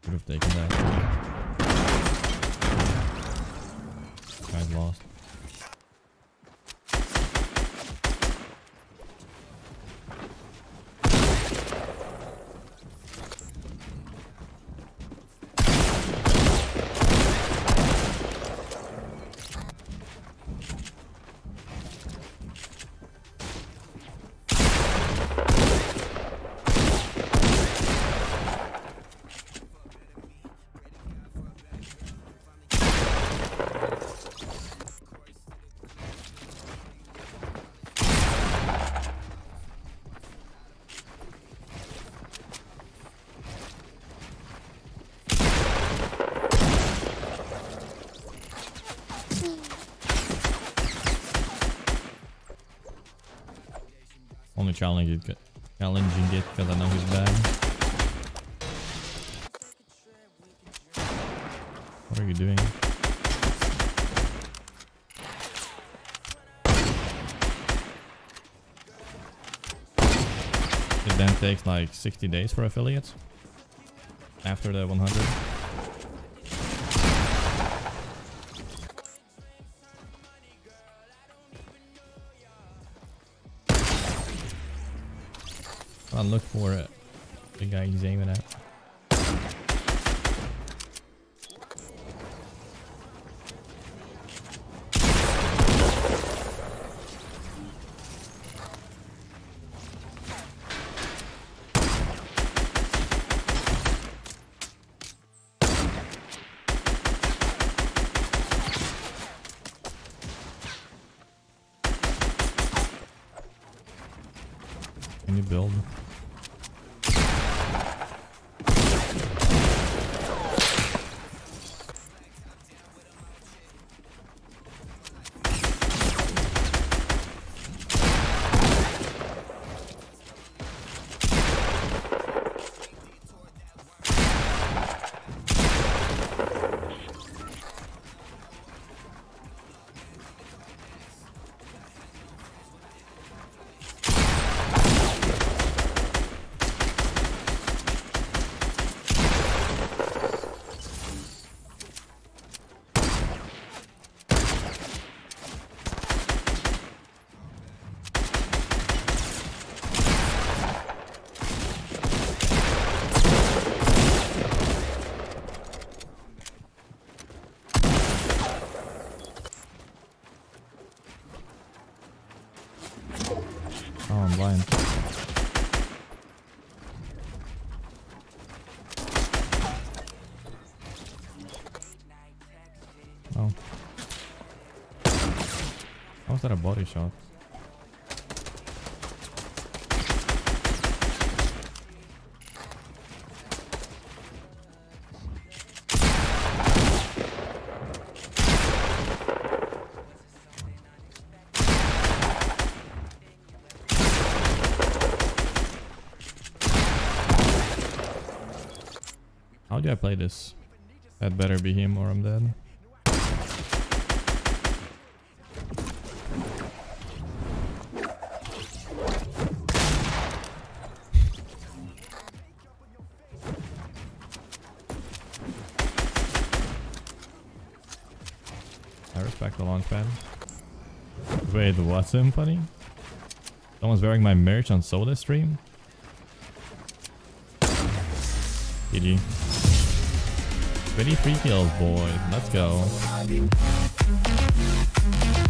Could have taken that. Guy's lost. Only challenging it because I know he's bad. What are you doing? It then takes like 60 days for affiliates after the 100. I'll look for it. The guy he's aiming at. Can you build? Oh, I'm blind. Oh. How was that a body shot? How do I play this? That better be him or I'm dead. I respect the launch pad. Wait, what, Symphony? Someone's wearing my merch on Soda Stream? GG. 23 kills, boys. Let's go.